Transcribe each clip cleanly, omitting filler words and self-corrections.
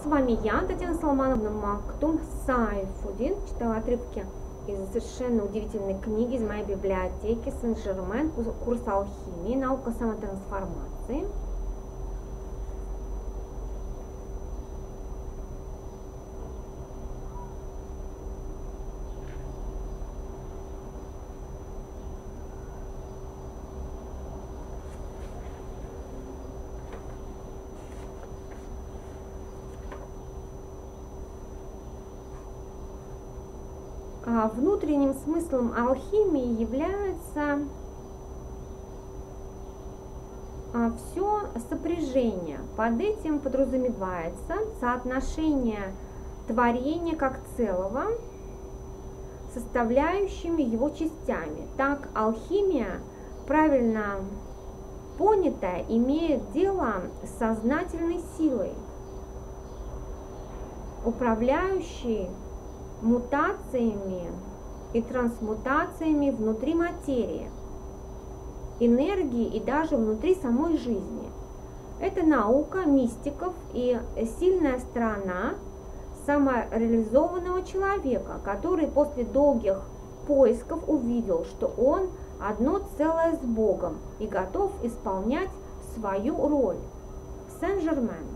С вами я, Татьяна Соломоновна Мактум Сайфудин. Читала отрывки из совершенно удивительной книги из моей библиотеки Сен-Жермен, курс алхимии, наука самотрансформации. Внутренним смыслом алхимии является все сопряжение. Под этим подразумевается соотношение творения как целого с составляющими его частями. Так, алхимия, правильно понятая, имеет дело с сознательной силой, управляющей мутациями и трансмутациями внутри материи, энергии и даже внутри самой жизни. Это наука мистиков и сильная сторона самореализованного человека, который после долгих поисков увидел, что он одно целое с Богом и готов исполнять свою роль. Сен-Жермен.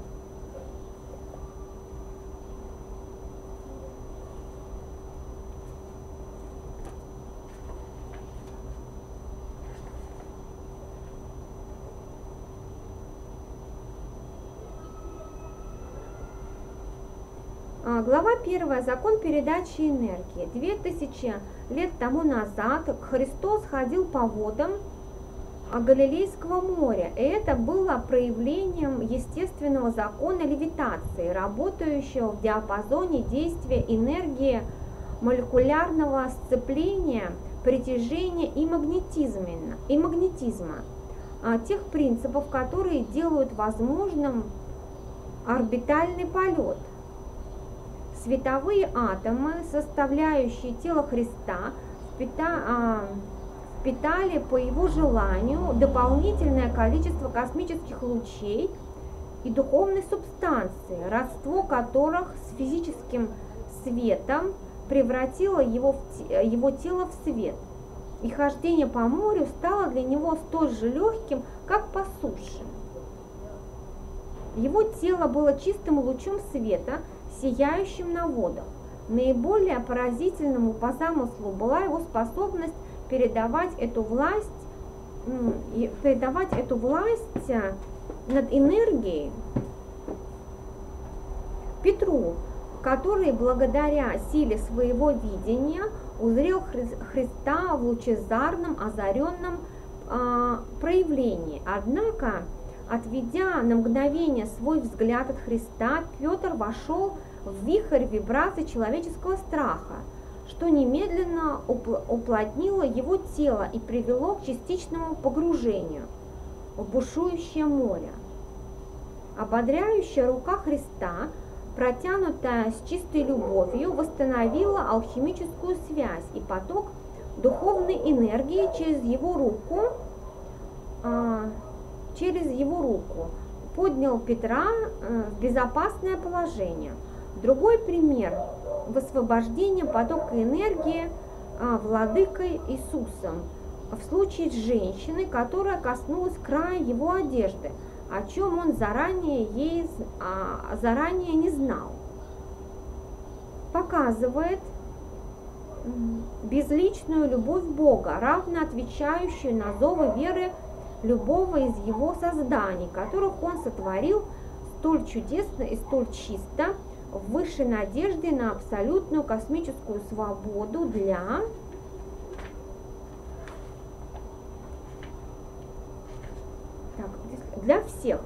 Глава 1. Закон передачи энергии. 2000 лет тому назад Христос ходил по водам Галилейского моря, и это было проявлением естественного закона левитации, работающего в диапазоне действия энергии молекулярного сцепления, притяжения и магнетизма, тех принципов, которые делают возможным орбитальный полет. Световые атомы, составляющие тело Христа, впитали по его желанию дополнительное количество космических лучей и духовной субстанции, родство которых с физическим светом превратило его тело в свет. И хождение по морю стало для него столь же легким, как по суше. Его тело было чистым лучом света, сияющим на водах. Наиболее поразительному по замыслу была его способность передавать эту власть над энергией Петру, который благодаря силе своего видения узрел Христа в лучезарном, озаренном проявлении. Однако, отведя на мгновение свой взгляд от Христа, Петр вошел в вихрь вибраций человеческого страха, что немедленно уплотнило его тело и привело к частичному погружению в бушующее море. Ободряющая рука Христа, протянутая с чистой любовью, восстановила алхимическую связь, и поток духовной энергии через его руку поднял Петра в безопасное положение. Другой пример высвобождения потока энергии владыкой Иисусом в случае с женщиной, которая коснулась края его одежды, о чем он заранее не знал, показывает безличную любовь Бога, равно отвечающую на зовы веры любого из его созданий, которых он сотворил столь чудесно и столь чисто, в высшей надежде на абсолютную космическую свободу для всех.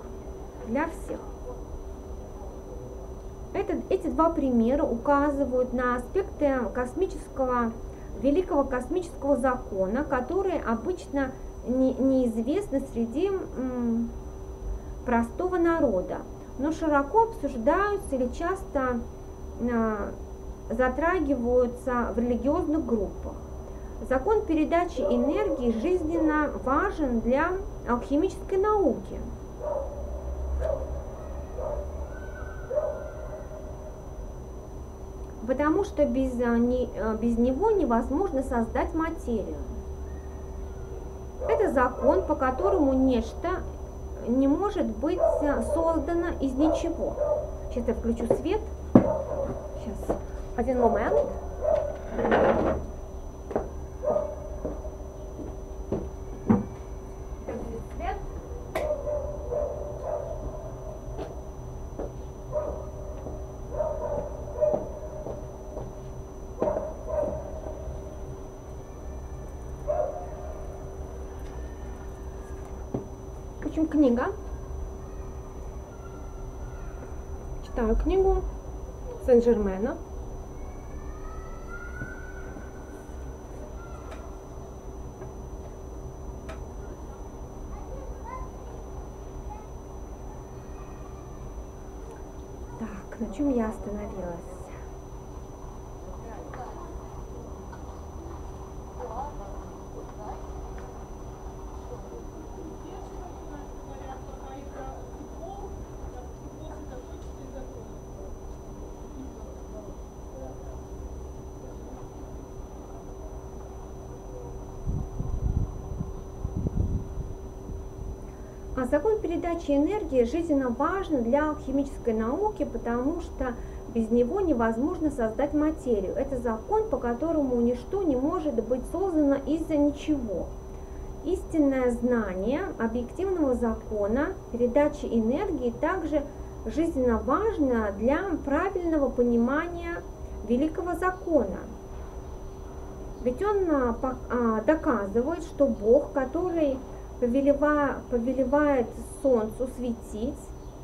Эти два примера указывают на аспекты великого космического закона, которые обычно неизвестны среди простого народа, но широко обсуждаются или часто затрагиваются в религиозных группах. Закон передачи энергии жизненно важен для алхимической науки. потому что без него невозможно создать материю. Это закон, по которому нечто не может быть создано из ничего. Сейчас я включу свет. Сейчас, один момент. Свет. В общем, книга. Читаю книгу Сен-Жермена. Так, на чем я остановилась? А закон передачи энергии жизненно важен для алхимической науки, потому что без него невозможно создать материю. Это закон, по которому ничто не может быть создано из-за ничего. Истинное знание объективного закона передачи энергии также жизненно важно для правильного понимания великого закона. Ведь он доказывает, что Бог, который повелевает солнцу светить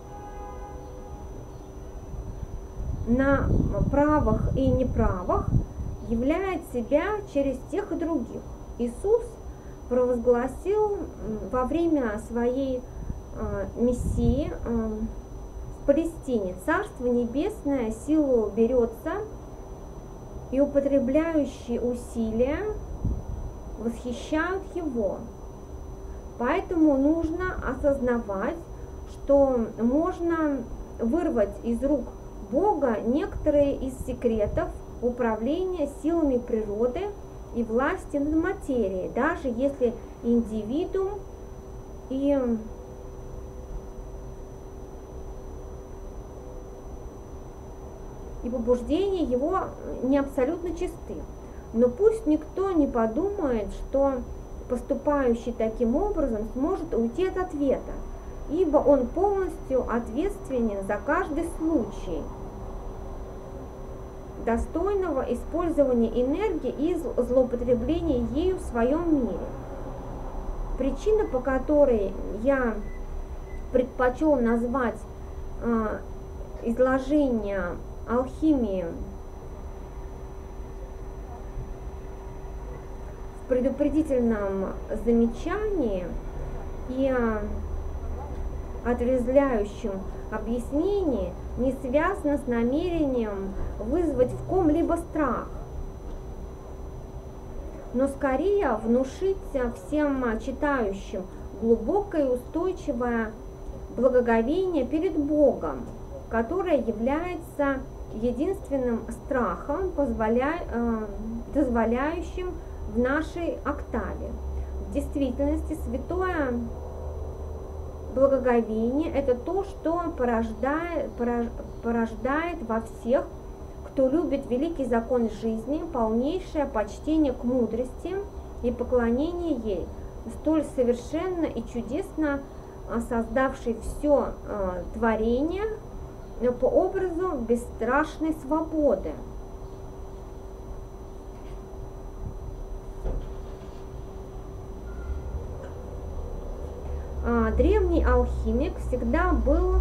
на правах и неправах, являет себя через тех и других. Иисус провозгласил во время своей миссии в Палестине: Царство Небесное силу берется, и употребляющие усилия восхищают его. Поэтому нужно осознавать, что можно вырвать из рук Бога некоторые из секретов управления силами природы и власти над материей, даже если индивидуум и побуждения его не абсолютно чисты. Но пусть никто не подумает, что поступающий таким образом сможет уйти от ответа, ибо он полностью ответственен за каждый случай достойного использования энергии и злоупотребления ею в своем мире. Причина, по которой я предпочел назвать изложение алхимии в предупредительном замечании и отрезвляющем объяснении, не связано с намерением вызвать в ком-либо страх, но скорее внушить всем читающим глубокое и устойчивое благоговение перед Богом, которое является единственным страхом, дозволяющим в нашей октаве. В действительности святое благоговение – это то, что порождает во всех, кто любит великий закон жизни, полнейшее почтение к мудрости и поклонение ей, столь совершенно и чудесно создавшей все творение по образу бесстрашной свободы. Древний алхимик всегда был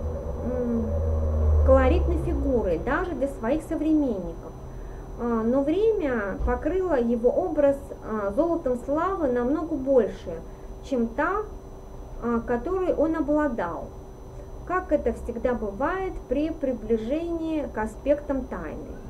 колоритной фигурой, даже для своих современников. Но время покрыло его образ золотом славы намного больше, чем та, которой он обладал, как это всегда бывает при приближении к аспектам тайны.